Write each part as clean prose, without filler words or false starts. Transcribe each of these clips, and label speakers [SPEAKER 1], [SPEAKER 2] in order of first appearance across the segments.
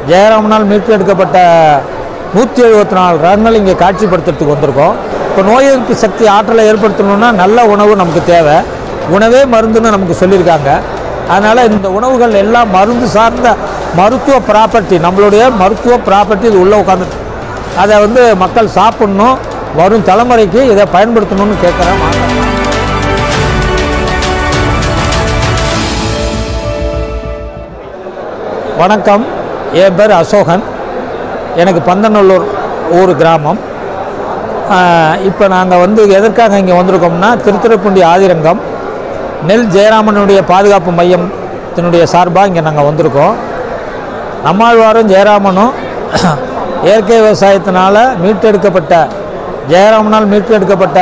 [SPEAKER 1] ஜெயராமனால் மீட்டெடுக்கப்பட்ட 174 ரகங்கள் இங்கே காட்சிப்படுத்துறதுக்கு வந்திருக்கோம். இப்போ நோய் எதிர்ப்பு சக்தி ஆற்றலை ஏற்படுத்தணும்னா நல்ல உணவு நமக்கு தேவை. உணவே மருந்துன்னு நமக்கு சொல்லியிருக்காங்க. அதனால் இந்த உணவுகள் எல்லாம் மருந்து சார்ந்த மருத்துவ ப்ராப்பர்ட்டி, நம்மளுடைய மருத்துவ ப்ராப்பர்ட்டி இது உள்ளே உட்காந்து அதை மக்கள் சாப்பிட்ணும், வரும் தலைமுறைக்கு இதை பயன்படுத்தணும்னு கேட்குறேன். வணக்கம், என் பேர் அசோகன். எனக்கு பந்தநல்லூர் ஊர் கிராமம். இப்போ நாங்கள் எதற்காக இங்கே வந்திருக்கோம்னா, திருத்துறைப்பூண்டி ஆதிரங்கம் நெல் ஜெயராமனுடைய பாதுகாப்பு மையத்தினுடைய சார்பாக இங்கே நாங்கள் வந்திருக்கோம். நம்மாழ்வாரும் ஜெயராமனும் இயற்கை விவசாயத்தினால் ஜெயராமனால் மீட்டெடுக்கப்பட்ட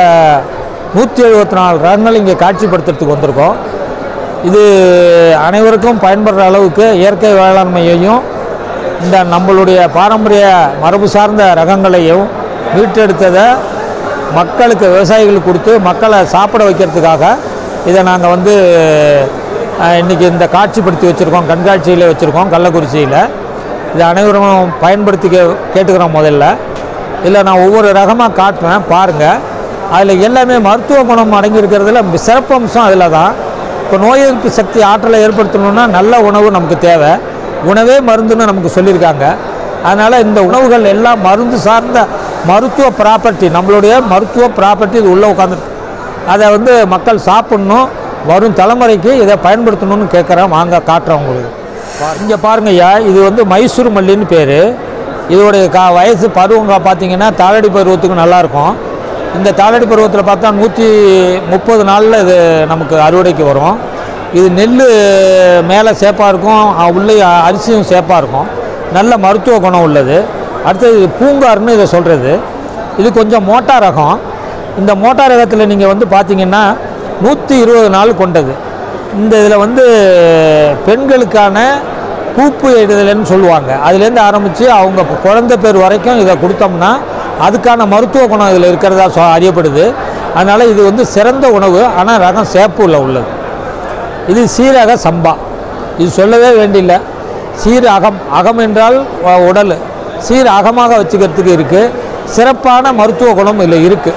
[SPEAKER 1] 174 ரகங்கள் இங்கே காட்சிப்படுத்துறதுக்கு வந்திருக்கோம். இது அனைவருக்கும் பயன்படுற அளவுக்கு இயற்கை வேளாண்மையையும் இந்த நம்மளுடைய பாரம்பரிய மரபு சார்ந்த ரகங்களையும் மீட்டெடுத்ததை மக்களுக்கு, விவசாயிகளுக்கு கொடுத்து மக்களை சாப்பிட வைக்கிறதுக்காக இதை நாங்கள் இன்றைக்கி இந்த காட்சிப்படுத்தி வச்சுருக்கோம். கண்காட்சியில் வச்சுருக்கோம் கள்ளக்குறிச்சியில். இதை அனைவரும் பயன்படுத்தி கேட்டுக்கிறோம். முதல்ல இதில் நான் ஒவ்வொரு ரகமாக காட்டுவேன், பாருங்கள். அதில் எல்லாமே மருத்துவ குணம் அடங்கியிருக்கிறதுல சிறப்பம்சம் அதில் தான். இப்போ நோய் எதிர்ப்பு சக்தி ஆற்றலை ஏற்படுத்தணும்னா நல்ல உணவு நமக்கு தேவை. உணவே மருந்துன்னு நமக்கு சொல்லியிருக்காங்க. அதனால் இந்த உணவுகள் எல்லாம் மருந்து சார்ந்த மருத்துவ ப்ராப்பர்ட்டி, நம்மளுடைய மருத்துவ ப்ராப்பர்ட்டி இது உள்ளே உட்காந்து அதை மக்கள் சாப்பிட்ணும், வரும் தலைமுறைக்கு இதை பயன்படுத்தணும்னு கேட்குறேன். வாங்க காட்டுறேன் உங்களுக்கு. இங்கே பாருங்கய்யா, இது மைசூர் மல்லின்னு பேர். இதோடைய வயசு பருவம் பார்த்திங்கன்னா தாளடி பருவத்துக்கு நல்லாயிருக்கும். இந்த தாளடி பருவத்தில் பார்த்தா 130 நாளில் இது நமக்கு அறுவடைக்கு வரும். இது நெல் மேலே சேப்பாக இருக்கும், உள்ளே அரிசியும் சேப்பாக இருக்கும். நல்ல மருத்துவ குணம் உள்ளது. அடுத்தது பூங்கார்னு இதை சொல்கிறது. இது கொஞ்சம் மோட்டா ரகம். இந்த மோட்டா ரகத்தில் நீங்கள் பார்த்திங்கன்னா 120 நாள் கொண்டது. இந்த இதில் பெண்களுக்கான பூப்பு இடுதல்னு சொல்லுவாங்க. அதுலேருந்து ஆரம்பித்து அவங்க குழந்தை பேர் வரைக்கும் இதை கொடுத்தோம்னா அதுக்கான மருத்துவ குணம் இதில் இருக்கிறதா அறியப்படுது. அதனால் இது சிறந்த உணவு. ஆனால் ரகம் சேப்புல உள்ளது. இது சீரக சம்பா. இது சொல்லவே வேண்டியில்லை. சீர் அகம், அகம் என்றால் உடல், சீர் அகமாக வச்சுக்கிறதுக்கு இருக்குது. சிறப்பான மருத்துவ குணம் இதில் இருக்குது.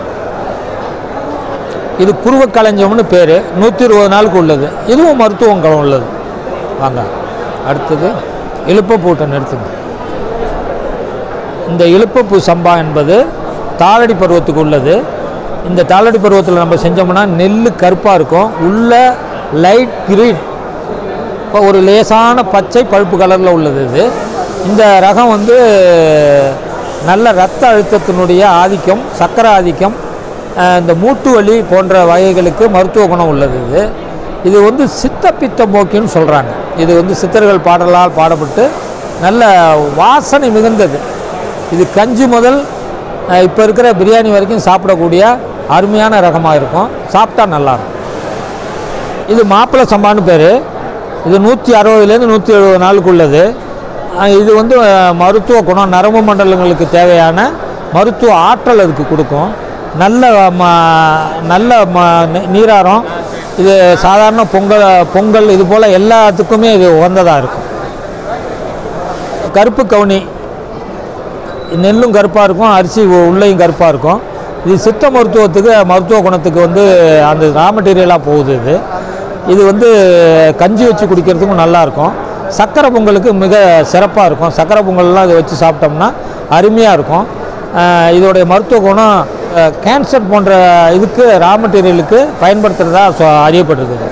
[SPEAKER 1] இது குருவக்களஞ்சம்னு பேர். 120 நாளுக்கு உள்ளது. இதுவும் மருத்துவ குணம் உள்ளது. வாங்க அடுத்தது இழுப்பப்பூட்டன் எடுத்துங்க. இந்த இழுப்பப்பூ சம்பா என்பது தாளடி பருவத்துக்கு உள்ளது. இந்த தாளடி பருவத்தில் நம்ம செஞ்சோம்னா நெல் கருப்பாக இருக்கும், உள்ள லைட் கிரீன், இப்போ ஒரு லேசான பச்சை பழுப்பு கலரில் உள்ளது. இந்த ரகம் நல்ல இரத்த அழுத்தத்தினுடைய ஆதிக்கம், சர்க்கரை ஆதிக்கம், இந்த மூட்டு வலி போன்ற வகைகளுக்கு மருத்துவ குணம் உள்ளது. இது சித்த பித்த போக்கின்னு சொல்கிறாங்க. இது சித்தர்கள் பாடலால் பாடப்பட்டு நல்ல வாசனை மிகுந்தது. இது கஞ்சி முதல் இப்போ இருக்கிற பிரியாணி வரைக்கும் சாப்பிடக்கூடிய அருமையான ரகமாக இருக்கும். சாப்பிட்டா நல்லாயிருக்கும். இது மாப்பிள்ளை சம்பான்னு பேர். இது 160லேருந்து 170 நாளுக்கு உள்ளது. இது மருத்துவ குணம், நரம்பு மண்டலங்களுக்கு தேவையான மருத்துவ ஆற்றல் அதுக்கு கொடுக்கும். நல்ல நீராரம். இது சாதாரண பொங்கல் இது போல் எல்லாத்துக்குமே இது உகந்ததாக இருக்கும். கருப்பு கவுனி, நெல்லும் கருப்பாக இருக்கும், அரிசி உள்ளேயும் கருப்பாக இருக்கும். இது சித்த மருத்துவத்துக்கு, மருத்துவ குணத்துக்கு அந்த ரா மெட்டீரியலாக போகுது. இது கஞ்சி வச்சு குடிக்கிறதுக்கும் நல்லாயிருக்கும். சக்கரை பொங்கலுக்கு மிக சிறப்பாக இருக்கும். சக்கரை பொங்கல்லாம் இதை வச்சு சாப்பிட்டோம்னா அருமையாக இருக்கும். இதோடைய மருத்துவ குணம் கேன்சர் போன்ற இதுக்கு ரா மெட்டீரியலுக்கு பயன்படுத்துகிறதா அறியப்பட்டிருக்குது.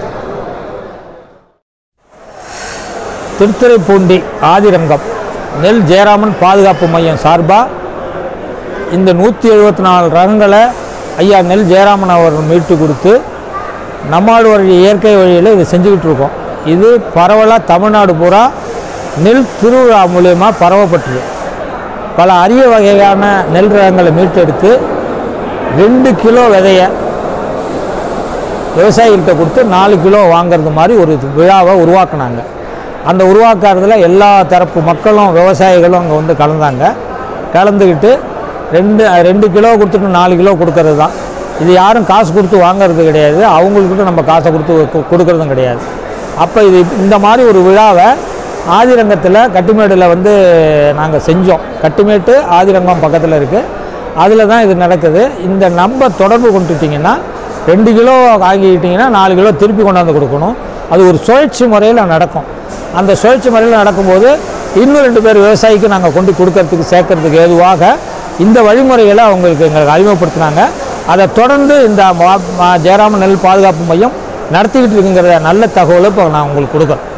[SPEAKER 1] திருத்துறைப்பூண்டி ஆதிரங்கம் நெல் ஜெயராமன் பாதுகாப்பு மையம் சார்பாக இந்த 174 ரகங்களை ஐயா நெல் ஜெயராமன் அவர்கள் மீட்டு கொடுத்து நம்மாழ்வார் இயற்கை வழியில் இதை செஞ்சுக்கிட்டு இருக்கோம். இது பரவலாக தமிழ்நாடு பூரா நெல் திருவிழா மூலயமா பரவப்பட்டது. பல அரிய வகையான நெல் ரகங்களை மீட்டெடுத்து 2 கிலோ விதையை விவசாயிகிட்ட கொடுத்து 4 கிலோ வாங்கிறது மாதிரி ஒரு விழாவை உருவாக்குனாங்க. அந்த உருவாக்குறதுல எல்லா தரப்பு மக்களும் விவசாயிகளும் அங்கே கலந்தாங்க. கலந்துக்கிட்டு 2 கிலோ கொடுத்துட்டு 4 கிலோ கொடுக்கறது தான். இது யாரும் காசு கொடுத்து வாங்கிறது கிடையாது, அவங்கக்கிட்ட நம்ம காசை கொடுத்து கொடுக்கறதும் கிடையாது. அப்போ இது இந்த மாதிரி ஒரு விழாவை ஆதிரங்கத்தில் கட்டிமேடில் வந்து நாங்கள் செஞ்சோம். கட்டிமேட்டு ஆதிரங்கம் பக்கத்தில் இருக்குது. அதில் தான் இது நடக்குது. இந்த நம்பர் தொடர்பு கொண்டுட்டிங்கன்னா 2 கிலோ வாங்கிக்கிட்டிங்கன்னா 4 கிலோ திருப்பி கொண்டாந்து கொடுக்கணும். அது ஒரு சுழற்சி முறையில் நடக்கும். அந்த சுழற்சி முறையில் நடக்கும்போது இன்னும் 2 பேர் விவசாயிக்கு நாங்கள் கொண்டு கொடுக்கறதுக்கு சேர்க்கறதுக்கு ஏதுவாக இந்த வழிமுறைகளை அவங்களுக்கு எங்களுக்கு அறிமுகப்படுத்தினாங்க. அதை தொடர்ந்து இந்த ஜெயராமன் நெல் பாதுகாப்பு மையம் நடத்திக்கிட்டு இருக்குங்கிற நல்ல தகவலை இப்போ நான் உங்களுக்கு கொடுக்குறேன்.